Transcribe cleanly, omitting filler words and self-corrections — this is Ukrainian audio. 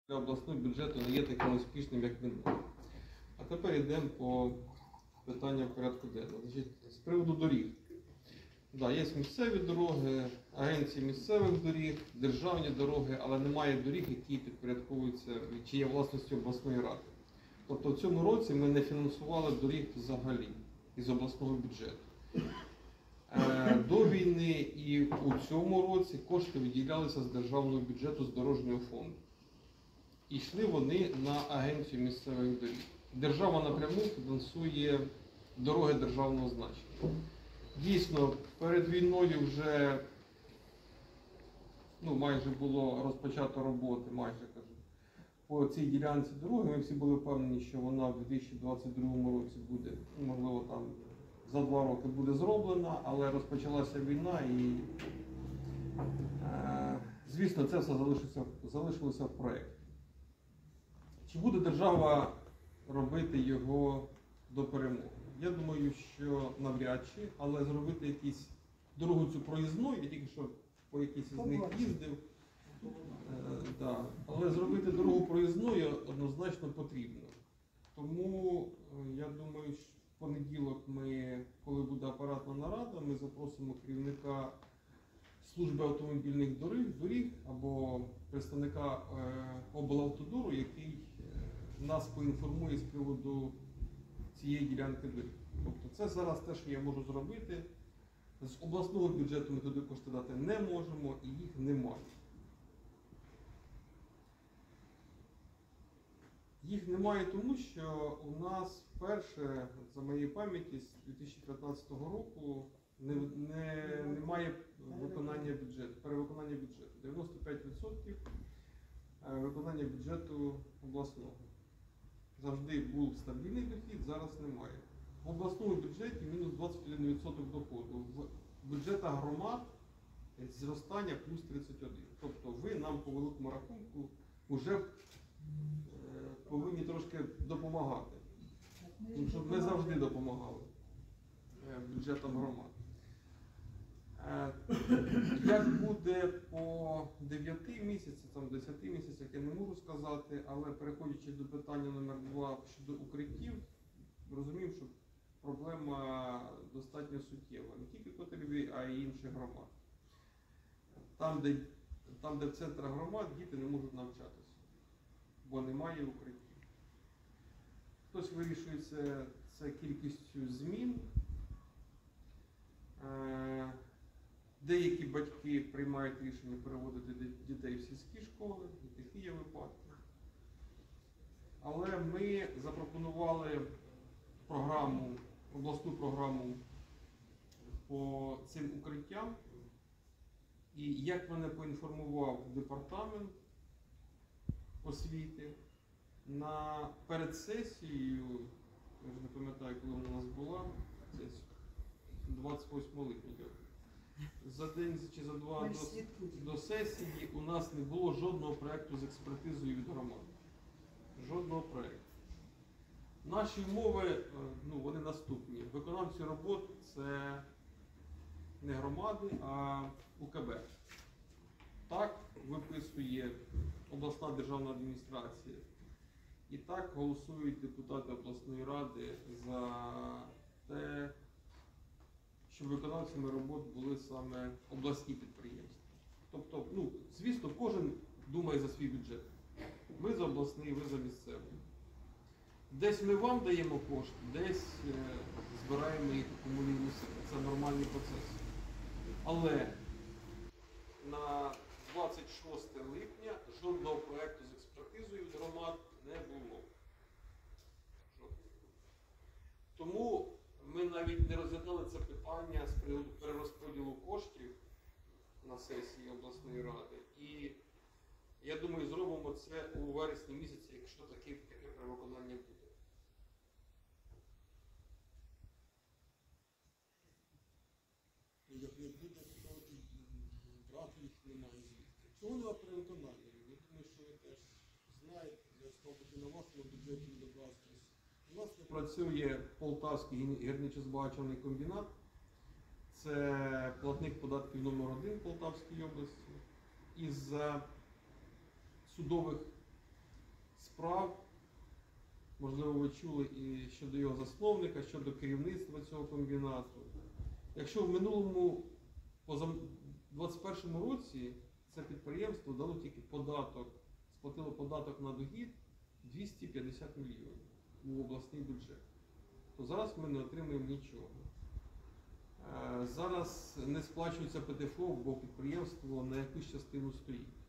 для обласного бюджету не є таким успішним, як він був. А тепер йдемо по питанням порядку денного. З приводу доріг. Да, є місцеві дороги, агенції місцевих доріг, державні дороги, але немає доріг, які підпорядковуються, чи є власністю обласної ради. Тобто в цьому році ми не фінансували доріг взагалі із обласного бюджету. До війни і у цьому році кошти виділялися з державного бюджету, з дорожнього фонду. І йшли вони на агенцію місцевих доріг. Держава напряму фінансує дороги державного значення. Дійсно, перед війною вже майже було розпочато роботи, по цій ділянці дороги. Ми всі були впевнені, що вона в 2022 році буде, можливо, там за 2 роки буде зроблена, але розпочалася війна і, звісно, це все залишилося в проєкті. Чи буде держава робити його до перемоги? Я думаю, що навряд чи, але зробити якусь дорогу цю проїзною, я тільки що по якійсь із них їздив, але зробити дорогу проїзною однозначно потрібно. Тому я думаю, що в понеділок коли буде апаратна нарада, ми запросимо керівника служби автомобільних доріг або представника облавтодору, який нас поінформує з приводу цієї ділянки доріг. Тобто це зараз те, що я можу зробити. З обласного бюджету ми туди кошти дати не можемо і їх немає. Їх немає тому, що у нас вперше, за моєї пам'яті, з 2015 року немає виконання бюджету, перевиконання бюджету. 95% виконання бюджету обласного. Завжди був стабільний дохід, зараз немає. В обласному бюджеті мінус 21% доходу. В бюджетах громад зростання плюс 31%. Тобто ви нам по великому рахунку вже повинні трошки допомагати. Тому що ми завжди допомагали бюджетам громад. Як буде по 9 місяцях, 10 місяцях, я не можу сказати, але переходячи до питання номер 2 щодо укриттів, розумію, що проблема достатньо суттєва. Не тільки Котелеві, а й інших громад. Там, де в центрах громад, діти не можуть навчатися, бо немає укриттів. Хтось вирішується це кількістю змін. Деякі батьки приймають рішення переводити дітей в сільські школи, і такі є випадки. Але ми запропонували обласну програму по цим укриттям. І як мене поінформував департамент освіти, перед сесією, я вже не пам'ятаю, коли вона у нас була, це 28 липня, за день чи за 2 до сесії у нас не було жодного проєкту з експертизою від громад. Жодного проєкту. Наші умови, вони наступні. Виконавці робот – це не громади, а УКБ. Так виписує обласна державна адміністрація. І так голосують депутати обласної ради за те, щоб виконавцями робот були саме обласні підприємства. Тобто, звісно, кожен думає за свій бюджет. Ви за обласний, ви за місцевий. Десь ми вам даємо кошти, десь збираємо їх у комунальну силу. Це нормальний процес. Але на 26 липня жодного проєкту з експертизою від громад не було. Тому ми навіть не розглядали це питання з приводу перерозподілу коштів на сесії обласної ради. І я думаю, зробимо це у вересні місяці, якщо таке перевиконання буде. Як не буде, то брати їх немає звідки. Чого нема перевиконання? Я думаю, що ви теж знаєте, для спробувати на власному бюджеті добратися. У нас Працює Полтавський гірничо-збагачувальний комбінат. Це платник податків номер 1 в Полтавській області. Із судових справ. Можливо, ви чули і щодо його засновника, щодо керівництва цього комбінату. Якщо в минулому, 2021 році, це підприємство дало тільки податок, сплатило податок на дохід 250 мільйонів у обласний бюджет, то зараз ми не отримуємо нічого. Зараз не сплачується ПДФО, бо підприємство на якусь частину стоїть.